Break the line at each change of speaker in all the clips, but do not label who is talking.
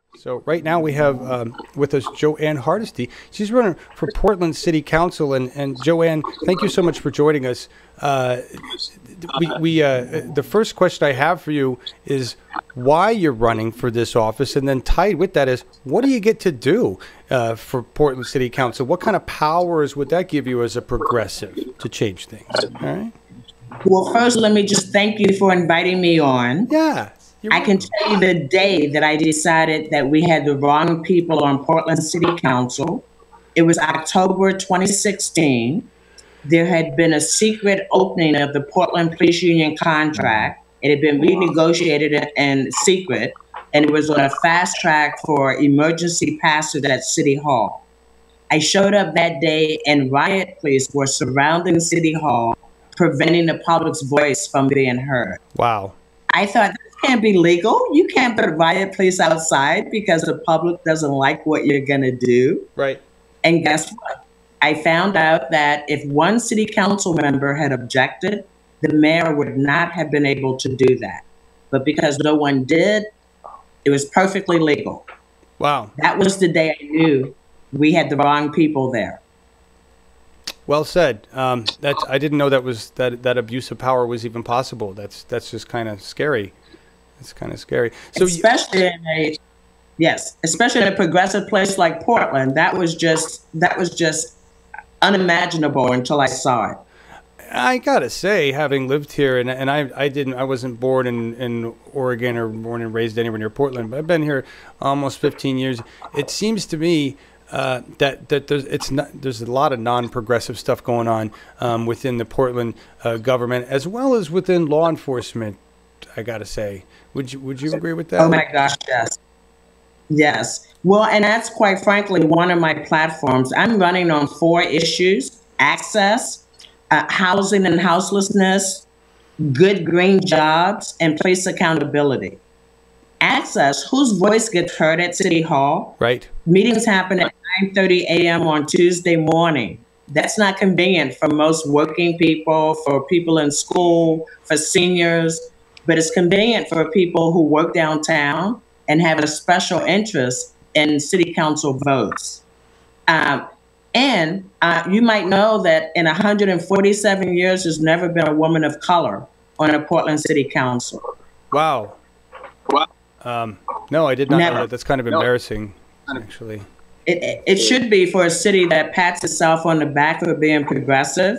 So right now we have with us Joanne Hardesty. She's running for Portland City Council, and Joanne, thank you so much for joining us. The first question I have for you is why you're running for this office, and then tied with that is what do you get to do for Portland City Council? What kind of powers would that give you as a progressive to change things? All right.
Well, first, let me just thank you for inviting me on.
Yeah.
I can tell you the day that I decided that we had the wrong people on Portland City Council. It was October 2016. There had been a secret opening of the Portland Police Union contract. It had been renegotiated in secret, and it was on a fast track for emergency passage at City Hall. I showed up that day, and riot police were surrounding City Hall, preventing the public's voice from being heard.
Wow.
I thought, this can't be legal. You can't put riot police outside because the public doesn't like what you're going to do.
Right.
And guess what? I found out that if one city council member had objected, the mayor would not have been able to do that. But because no one did, it was perfectly legal.
Wow.
That was the day I knew we had the wrong people there.
Well said. I didn't know that abuse of power was even possible. That's just kind of scary. It's kind of scary. So
especially in a progressive place like Portland, that was just unimaginable until I saw it.
I gotta say, having lived here, and I wasn't born in Oregon or born and raised anywhere near Portland, but I've been here almost 15 years. It seems to me that there's a lot of non-progressive stuff going on within the Portland government as well as within law enforcement. I gotta say, would you agree with that?
Oh my gosh, yes, yes. Well, and that's quite frankly one of my platforms. I'm running on 4 issues: access, housing and houselessness, good green jobs, and police accountability. Access, whose voice gets heard at City Hall?
Right.
Meetings happen at 9:30 a.m. on Tuesday morning. That's not convenient for most working people, for people in school, for seniors, but it's convenient for people who work downtown and have a special interest in city council votes. And you might know that in 147 years, there's never been a woman of color on a Portland City Council.
Wow. No, I did not know that. That's kind of embarrassing, actually.
It should be for a city that pats itself on the back for being progressive.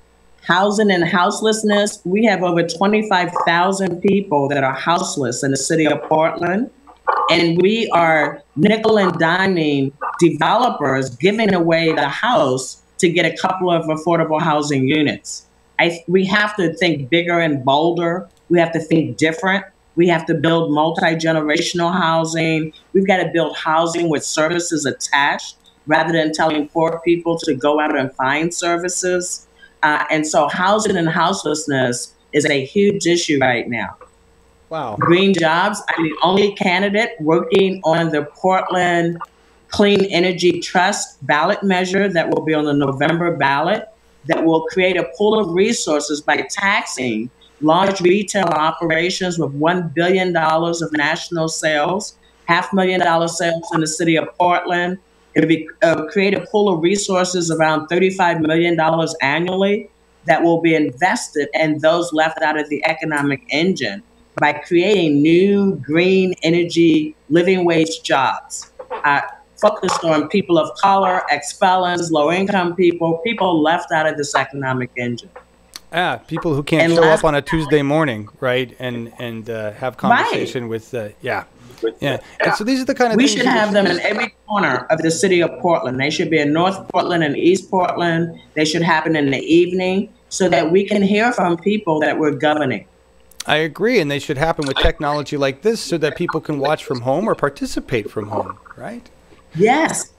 Housing and houselessness, we have over 25,000 people that are houseless in the city of Portland. And we are nickel and diming developers giving away the house to get a couple of affordable housing units. We have to think bigger and bolder. We have to think different. We have to build multi-generational housing. We've got to build housing with services attached rather than telling poor people to go out and find services. And so housing and houselessness is a huge issue right now.
Wow.
Green jobs, I'm the only candidate working on the Portland Clean Energy Trust ballot measure that will be on the November ballot that will create a pool of resources by taxing large retail operations with $1 billion of national sales, $500,000 sales in the city of Portland. It'll be create a pool of resources around $35 million annually that will be invested in those left out of the economic engine by creating new green energy living wage jobs focused on people of color, ex-felons, low-income people left out of this economic engine.
People who can't show up on a Tuesday morning, right, and have conversation with, yeah. And so these are the kind of
we
things
should have them in every corner of the city of Portland. They should be in North Portland and East Portland. They should happen in the evening so that we can hear from people that we're governing.
I agree, and they should happen with technology like this so that people can watch from home or participate from home, right?
Yes.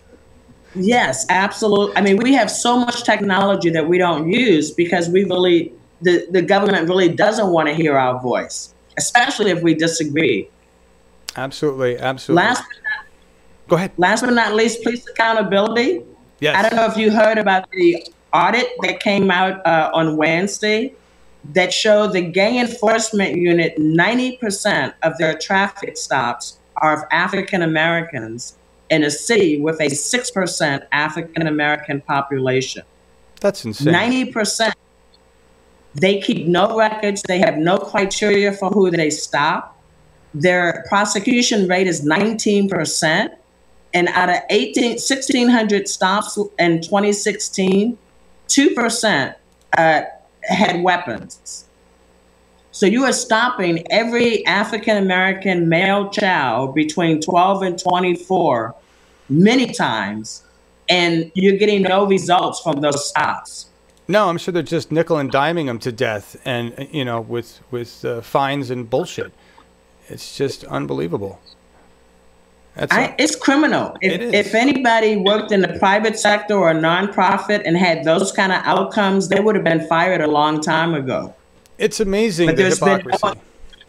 Yes, absolutely. I mean, we have so much technology that we don't use because we really, the government really doesn't want to hear our voice, especially if we disagree.
Absolutely, absolutely. Go ahead.
Last but not least, police accountability.
Yes.
I don't know if you heard about the audit that came out on Wednesday that showed the gang enforcement unit, 90% of their traffic stops are of African Americans in a city with a 6% African American population.
That's insane.
90%. They keep no records. They have no criteria for who they stop. Their prosecution rate is 19%. And out of 1,600 stops in 2016, 2% had weapons. So you are stopping every African-American male child between 12 and 24 many times, and you're getting no results from those stops.
No, I'm sure they're just nickel and diming them to death, and with fines and bullshit. It's just unbelievable.
It's criminal. If anybody worked in the private sector or a nonprofit and had those kind of outcomes, they would have been fired a long time ago.
It's amazing, the hypocrisy.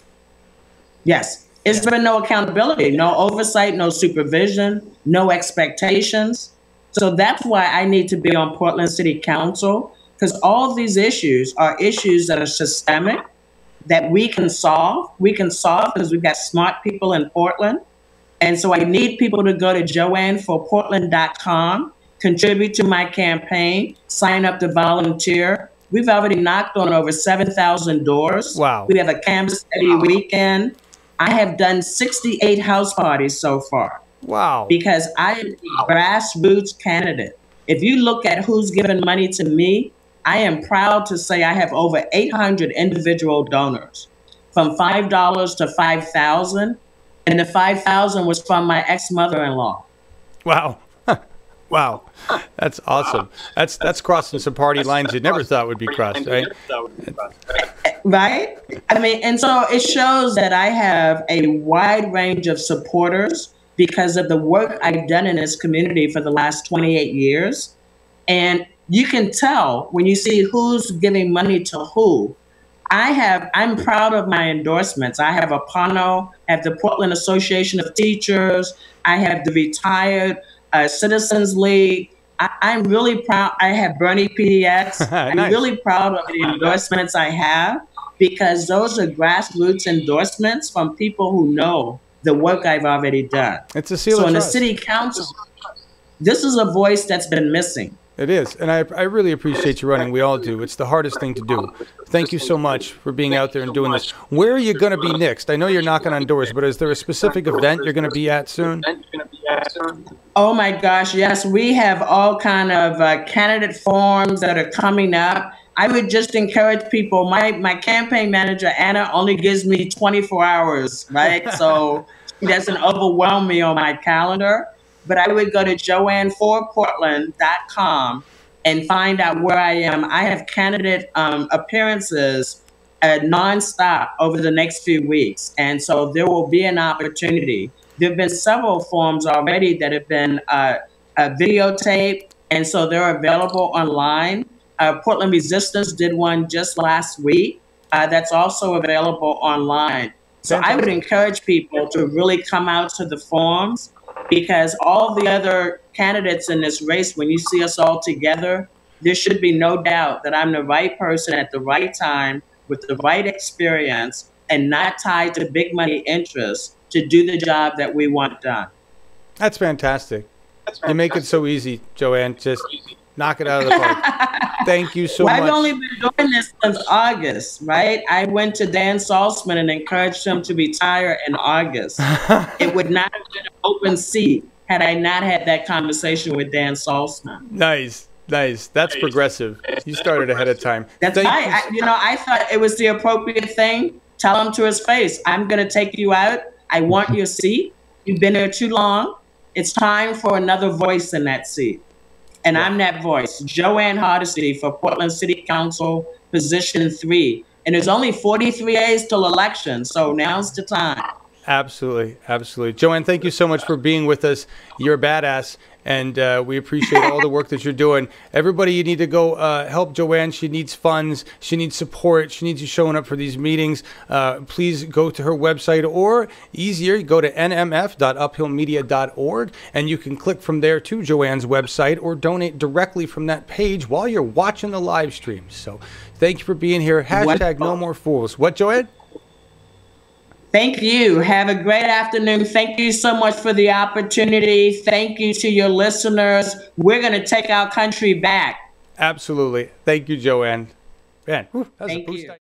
Yes. There's been no accountability, no oversight, no supervision, no expectations. So that's why I need to be on Portland City Council, because all of these issues are issues that are systemic, that we can solve. We can solve because we've got smart people in Portland. And so I need people to go to joanneforportland.com, contribute to my campaign, sign up to volunteer. We've already knocked on over 7,000 doors.
Wow.
We have a canvas every weekend. I have done 68 house parties so far.
Wow.
Because I am a grassroots candidate. If you look at who's given money to me, I am proud to say I have over 800 individual donors, from $5 to $5,000. And the $5,000 was from my ex-mother-in-law.
Wow. Wow. That's awesome. That's crossing some party lines you never thought would be crossed, right?
Right? I mean, and so it shows that I have a wide range of supporters because of the work I've done in this community for the last 28 years. And you can tell when you see who's giving money to who. I'm proud of my endorsements. I have Apano, I have the Portland Association of Teachers, I have the Retired Citizens League. I'm really proud. I have Bernie PDX.
Nice.
I'm really proud of the endorsements I have because those are grassroots endorsements from people who know the work I've already done.
It's a seal of
trust. So in the city council, this is a voice that's been missing.
It is, and I really appreciate you running. We all do. It's the hardest thing to do. Thank you so much for being out there and doing this. Where are you going to be next? I know you're knocking on doors, but is there a specific event you're going to be at soon?
Oh my gosh, yes. We have all kind of candidate forums that are coming up. I would just encourage people. My campaign manager, Anna, only gives me 24 hours, right? So she doesn't overwhelm me on my calendar. But I would go to joanneforportland.com and find out where I am. I have candidate appearances nonstop over the next few weeks. And so there will be an opportunity. There have been several forums already that have been videotaped, and so they're available online. Portland Resistance did one just last week that's also available online. So I would encourage people to really come out to the forums, because all the other candidates in this race, when you see us all together, there should be no doubt that I'm the right person at the right time with the right experience and not tied to big money interests to do the job that we want done.
That's fantastic. You make it so easy, Joanne. Just knock it out of the park. Thank you so much.
I've only been doing this since August, right? I went to Dan Salzman and encouraged him to retire in August. It would not have been an open seat had I not had that conversation with Dan Salzman.
Nice. Nice. That's progressive. You started ahead of time.
That's right. I thought it was the appropriate thing. Tell him to his face, I'm going to take you out. I want your seat. You've been there too long. It's time for another voice in that seat. And I'm that voice, Joanne Hardesty for Portland City Council, position 3. And there's only 43 days till election, so now's the time.
Absolutely, absolutely. Joanne, thank you so much for being with us. You're a badass, and we appreciate all the work that you're doing. Everybody, you need to go help Joanne. She needs funds. She needs support. She needs you showing up for these meetings. Please go to her website, or easier, go to nmf.uphillmedia.org, and you can click from there to Joanne's website or donate directly from that page while you're watching the live stream. So thank you for being here. Hashtag No More Fools. What, Joanne?
Thank you. Have a great afternoon. Thank you so much for the opportunity. Thank you to your listeners. We're going to take our country back.
Absolutely. Thank you, Joanne. Man, that was a
Thank
boost.
you.